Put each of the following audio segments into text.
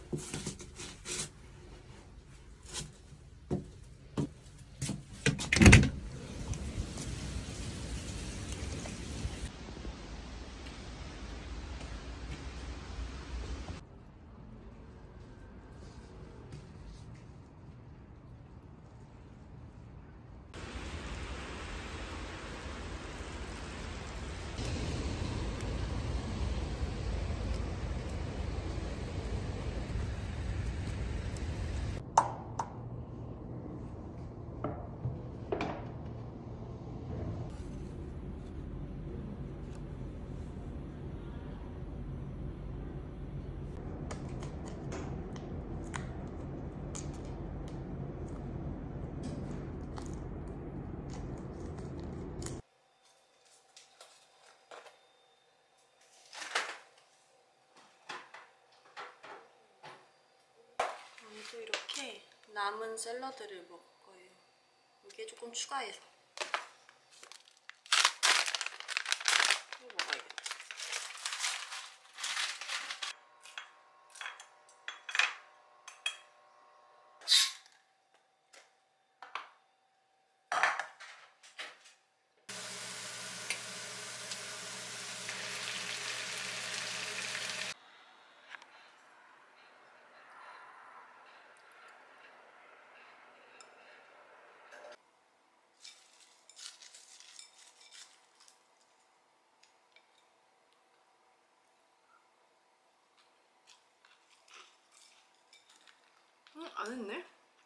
오늘도 이렇게 남은 샐러드를 먹을 거예요. 여기에 조금 추가해서. 이거 먹어야겠다. 안 했네?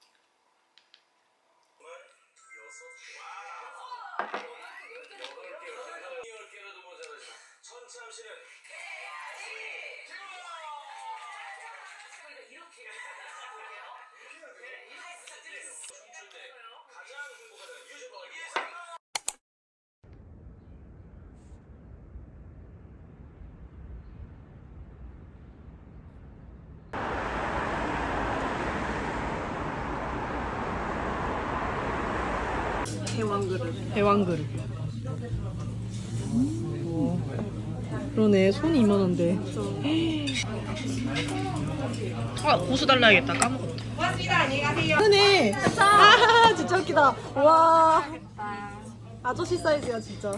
대왕그릇. 대왕그릇. 그러네. 손이 이만한데. 아, 고수 달라야겠다. 까먹었다. 크네. 아, 진짜 웃기다. 와. 아저씨 사이즈야, 진짜.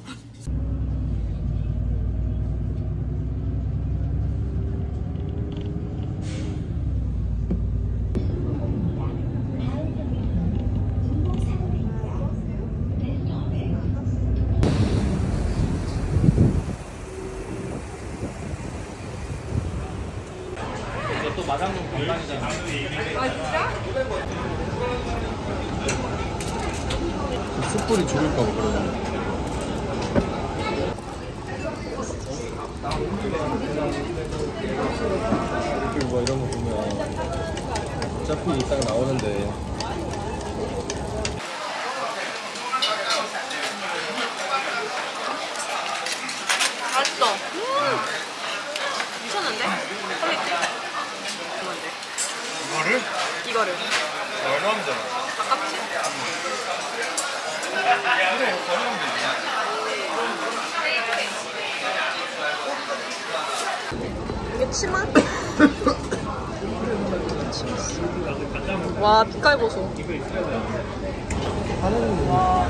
또 마장동 관광이잖아. 아 진짜? 숯불이 죽을까 봐 그러잖아. 이렇게 뭐 이런 거 보면 어차피 딱 나오는데. 맛있어. 미쳤는데? 퀄리티. 이거를? 이거를. 얼마 잖아. 아깝지? 그래, 가져가면 되지. 이게 치마? 와, 빛깔보소. 이거 있어야 돼. 하는 와.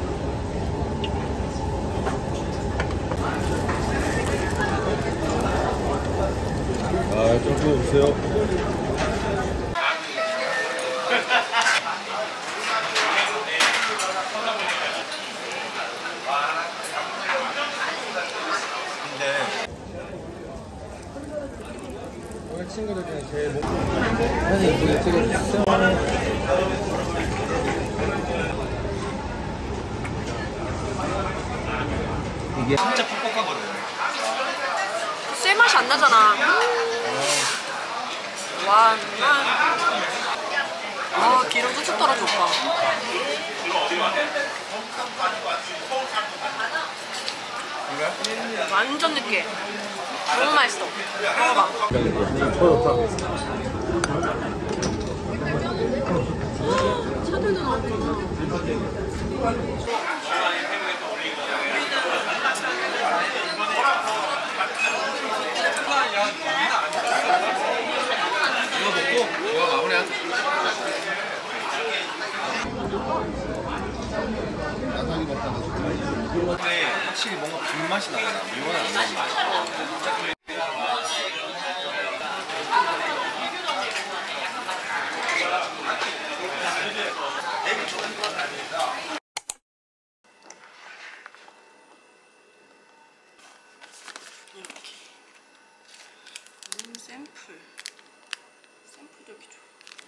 아, 좀 구워주세요. 우리 친구들 중에 제일 못 사진 이쁘게 찍어주세요. 이게 진짜 퍽퍽하거든. 쇠 맛이 안 나잖아. 와, 아, 기름 뚝뚝 떨어져, 오빠. 완전 느끼해. 너무 맛있어. 먹어봐. 차들도 나왔구나. 근데 확실히 뭔가 불맛이 나요. 이거는 안 나요. 이렇게 샘플도 이렇게 줘.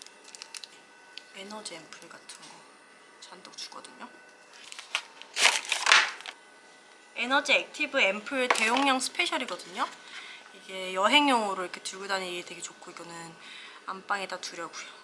에너지 앰플 같은 거 잔뜩 주거든요. 에너지 액티브 앰플 대용량 스페셜이거든요. 이게 여행용으로 이렇게 들고 다니기 되게 좋고, 이거는 안방에다 두려고요.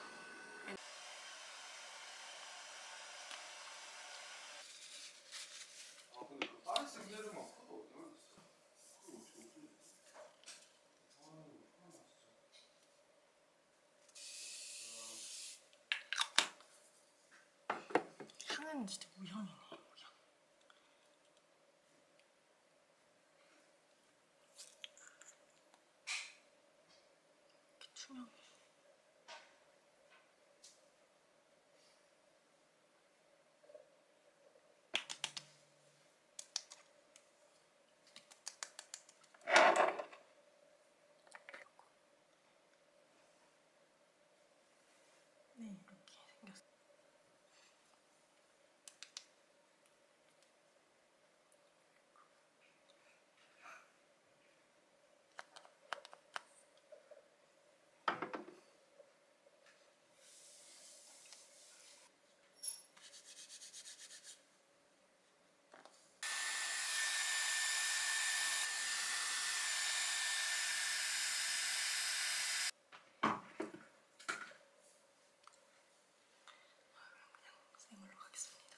향은 진짜 무향이네. 무향. 이렇게 투명해. 네, 이렇게 생겼어요. 생으로 가겠습니다.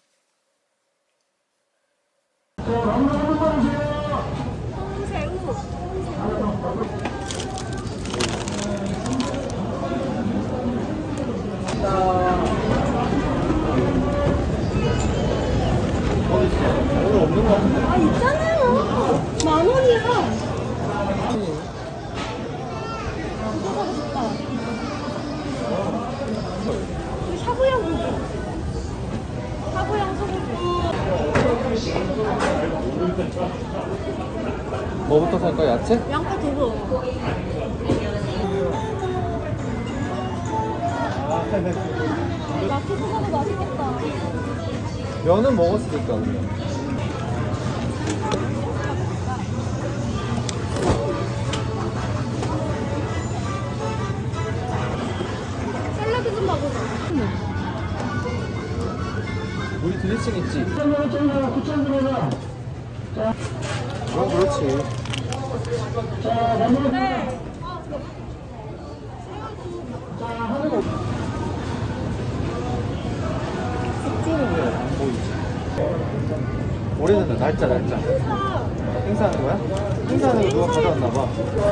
아, 있잖아요. 10,000원이야. 이거 사고 싶다. 샤브양 소고기. 샤브양 소고기. 뭐부터 살까? 야채? 양파 두부. 야채 소고기 맛있겠다. 면은 먹었으니까 그냥. 샐러드 좀 먹어봐. 우리 드레싱 있지? 그렇지. 네. 안 보이지? 올해는 날짜. 행사하는 거야? 행사하는 거 누가 가져왔나 봐.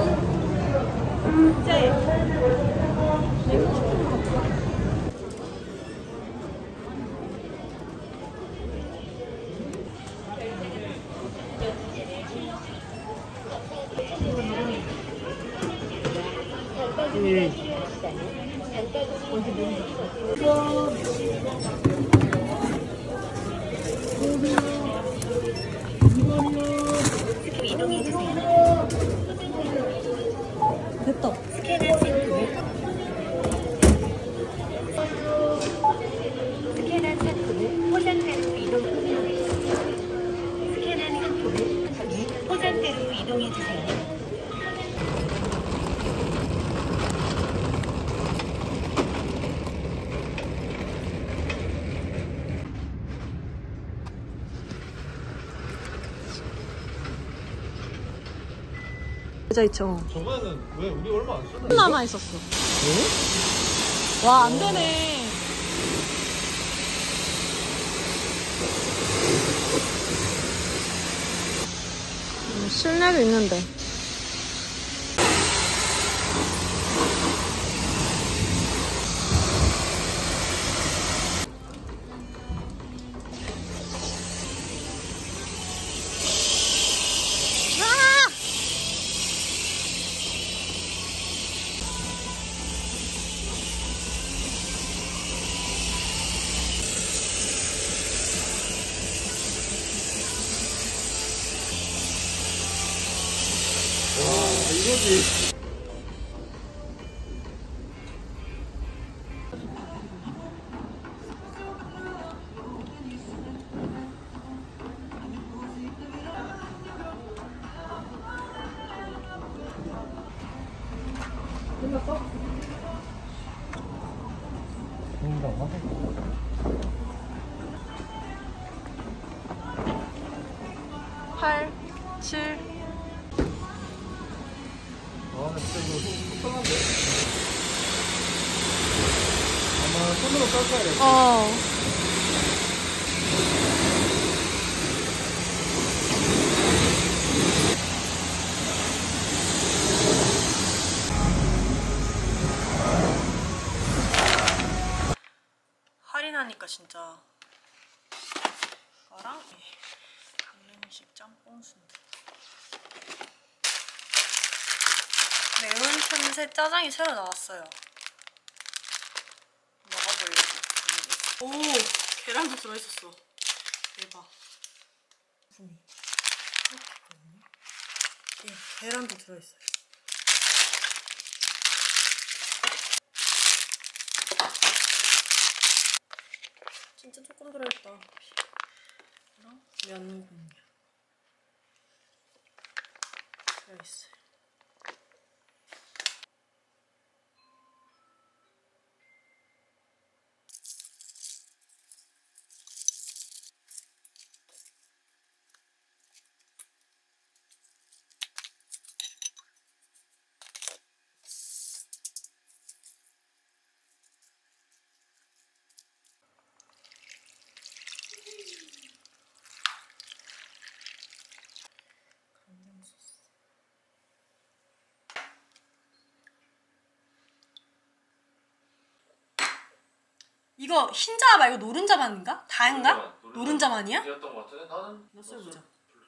됐다. 스캔한 상품을 포장대로 이동해 스캔한 상품을 포장대로 이동해 주세요. 계좌 있죠. 저번에는 왜 우리 얼마 안 썼나? 남아 있었어. 와, 안 되네. 실내도 있는데. 이거지. 끝났어? 8, 7. 아, 진짜 이거 편한데? 아마 손으로 깎아야 돼. 할인하니까 진짜. 이거랑 강릉식 짬뽕 순두. 매운 틈새 짜장이 새로 나왔어요. 먹어보려고. 오! 계란도 들어있었어. 대박. 예, 계란도 들어있어요. 진짜 조금 들어있다. 이랑 면 공략 들어있어요. 이거 흰자 말고 노른자만인가? 다인가? 노른자만이야? 이었던 것 같은데 나는. 써보자.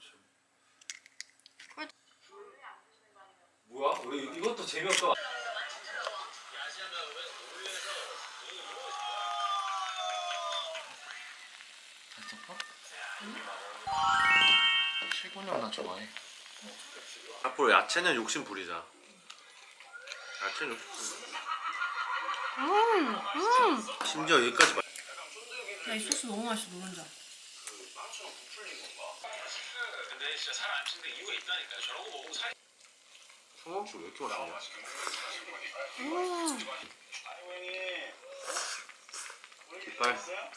뭐야? 왜 이것도 재미없어? 실곤형 나 좋아해. 앞으로 야채는 욕심 부리자. 야채는 욕심 부리자. 심지어 여기까지 말. 야, 이 소스 너무 맛있어, 노른자. 근데 진짜 살 안 찌는 이유가 있다니까요. 저런 거 먹으면 살이. 청양고추 왜 이렇게 맛있냐? 깃발.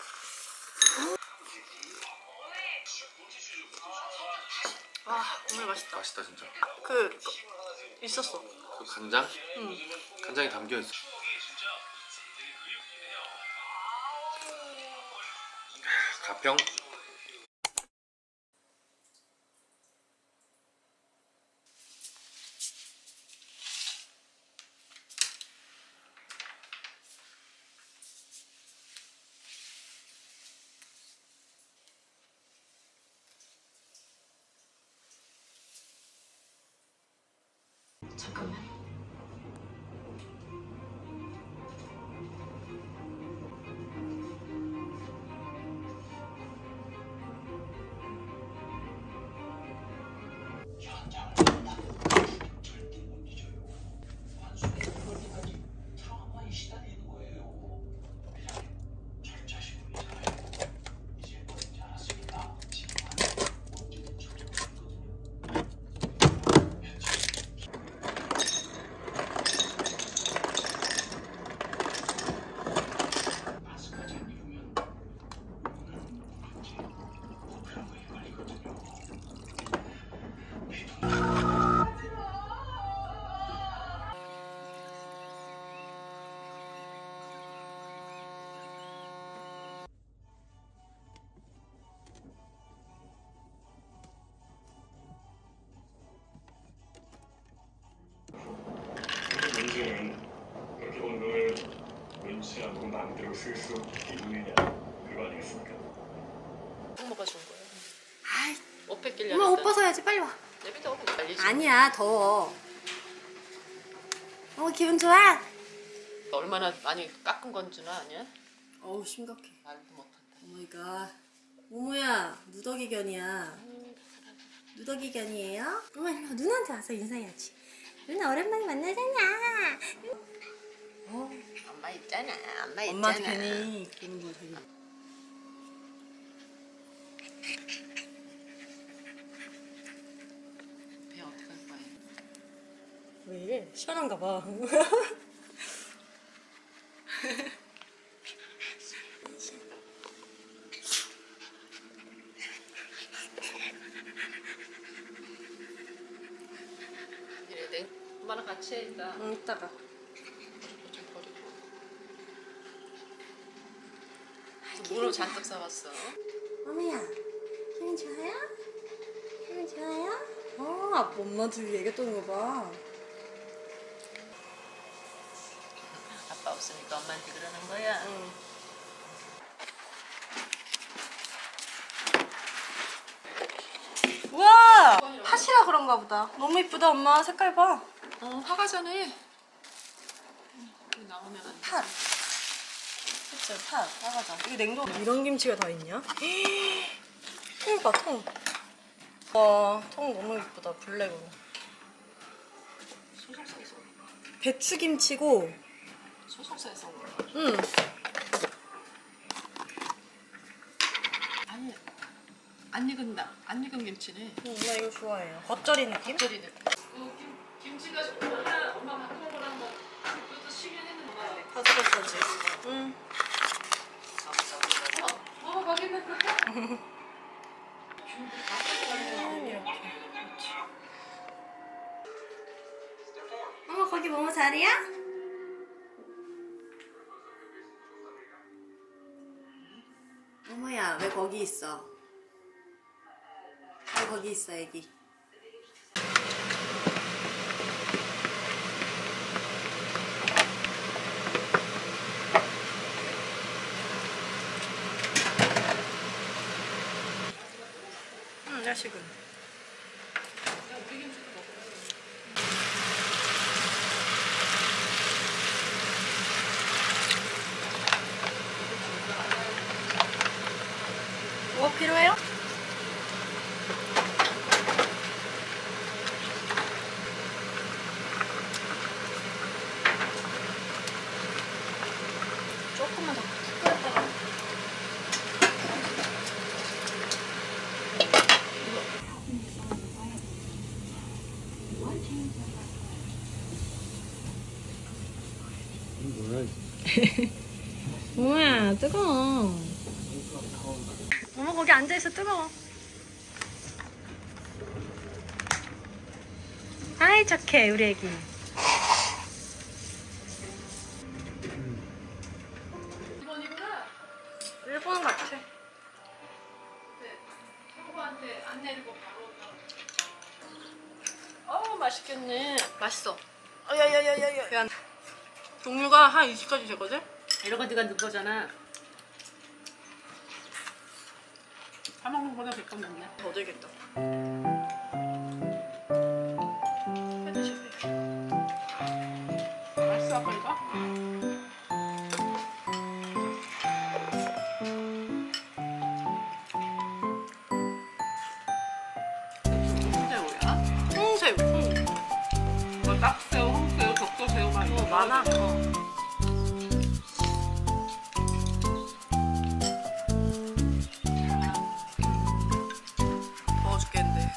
와, 정말 맛있다. 맛있다 진짜. 있었어. 그 간장? 응. 간장이 담겨 있어. 가평. 잠깐만. 문제는 그렇게 돈을 눈치 안 보고 마음대로 쓸 수 있느냐 그거 아니겠습니까? 엄마가 준 거예요. 아이, 옷 뺏기려고. 엄마 옷 벗어야지, 빨리 와. 내비도 빨리 줘. 아니야, 더워. 기분 좋아? 얼마나 많이 깎은 건지는 아니야? 어우, 심각해. 말도 못한다. 오마이갓. 모모야, 누더기견이야. 누더기견이에요? 엄마 일로 와, 누나한테 와서 인사해야지. 누나 오랜만에 만나잖아. 엄마 있잖아. 엄마 있잖아. 엄마한테 괜히 그러는 거 되게. 배 어떡할 거야? 왜 이래? 시원한가 봐. 이래 내 엄마랑 같이 해 일단. 응, 이따가. 좀 버리고. 물을 잔뜩 사왔어. 어머야, 기분 좋아요? 기분 좋아요? 아빠 엄마한테 얘기했던 거 봐. 아빠 없으니까 엄마한테 그러는 거야. 응. 우와! 팥이라 그런가 보다. 너무 이쁘다, 엄마. 색깔 봐. 화가 전에 나오면 안 돼. 팥. 그치, 팥. 화가자. 이게 냉동. 이런 김치가 다 있냐? 통 봐, 통. 와, 통 너무 이쁘다. 블랙으로. 소속사에서 배추김치고, 소속사에서 온 거야. 응. 안 익은 김치네. 나 이거 좋아해요. 겉절이 느낌? 겉절이네. 김치가 하나 엄마 바꾼 거랑 뭐 그것도 시긴 했는데. 바삭바삭하지? 응. 거기 있는 거. 엄마 거기 뭐뭐 자리야? 어머야 왜 거기 있어? 왜 거기 있어 애기? 야식은 뭐 필요해요? 조금만 더 끓였다가 뭐야 뜨거워. 어머 거기 앉아있어 뜨거워. 아이 착해 우리 애기. 일본 같아. 형부한테 안 내리고 바로 맛있겠네. 맛있어. 야야야야야. 종류가 한 20가지 되거든? 이런 거 네가 넣은 거잖아. 사 먹는 거보다 100번 낫네. 더 되겠다. 해드시세요. 맛있어 아빠 이거? 홍새우야? 홍새우. 뭐 딱새우, 홍새우, 적도새우 막 이거 많아. 더워 죽겠는데.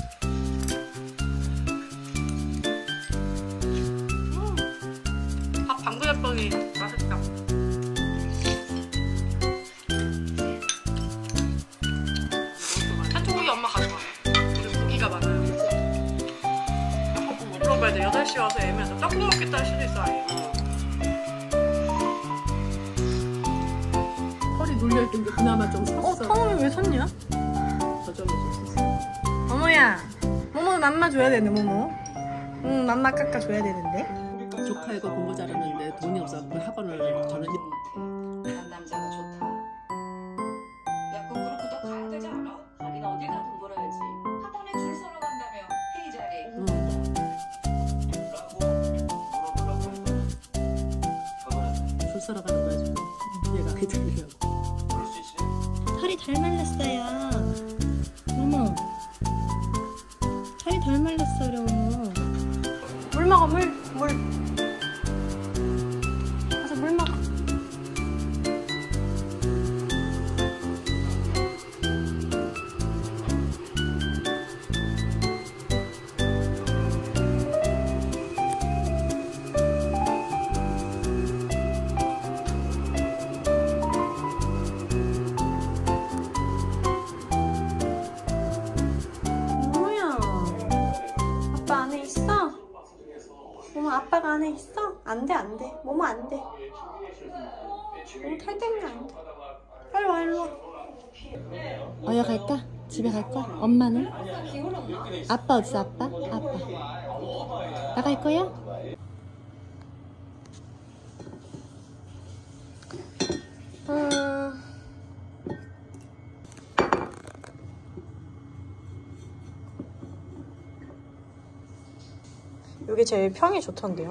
밥 방금 했더니 맛있다. 산초고기 엄마 가져와. 우리 고기가 많아요. 물어봐야 돼. 8시 와서 애매해서 떡국 먹겠다 할 수도 있어. 아예. 털이 눌려있던 게 그나마 좀 섰어. 텅을 왜 샀냐? 저절로 섰어. 어머야, 모모 맘마 줘야 되네, 모모. 응, 맘마 깎아줘야 되는데. 조카 이거 공부 잘하는데 돈이 없어서 학원을 저는 난 남자가 좋다. 야, 그럼 너 가야 되지 않아? 가긴 어딜 가 돈 벌어야지. 학원에 줄 서러 간다며 회의 자리. 줄 서러 가는 거야 지금. 얘가 기다리려고. 털이 덜 말랐어요. 어머. 털이 덜 말랐어, 그래, 어머. 물 먹어, 물. 가서 물 먹어. 뭐야? 아빠 안에 있어? 모모 아빠가 안에 있어? 안 돼, 안 돼. 모모 안 돼. 모모 탈 때문에 안 돼. 빨리 와, 일로 와. 어여 갈까? 집에 갈까? 엄마는? 아빠 어딨어, 아빠? 아빠. 나갈 거야? 여기 제일 평이 좋던데요?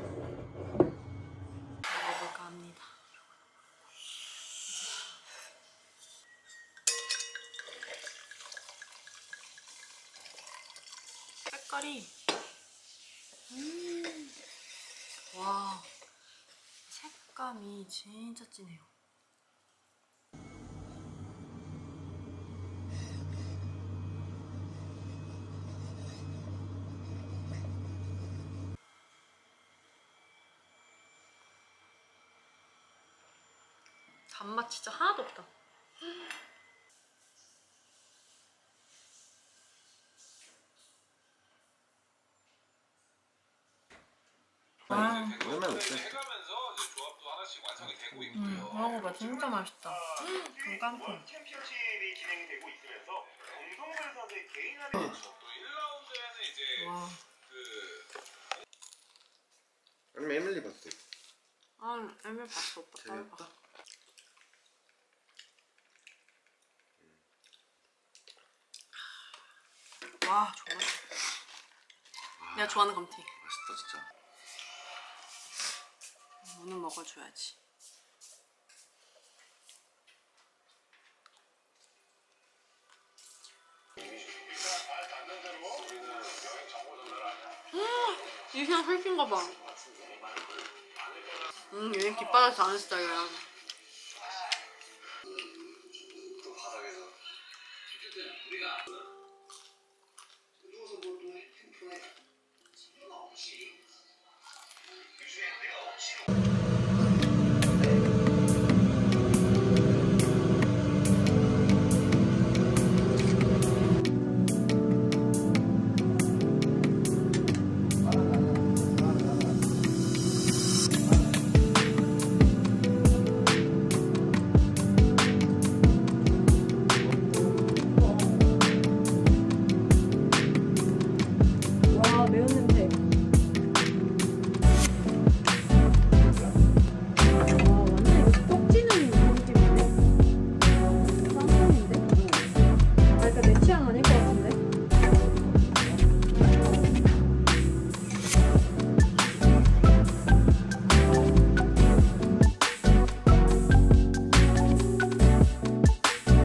먹어볼까 합니다. 색깔이 와, 색감이 진짜 진해요. 단맛 진짜 하나도 없다. 얼마나 없어? 먹어봐, 진짜 맛있다. 깐풍. 챔피언십이 진행이 되고 있으면서 정성근 선수의 개인한 와. 얼마 에밀리 봤어? 아, 에밀 봤어, 오빠. 재밌다. 와, 정말. 내가 좋아하는 감튀. 맛있다 진짜. 무는 먹어줘야지. 이게 그냥 살찐 거 봐. 얘는 깃바닥에서 안 스타일이야.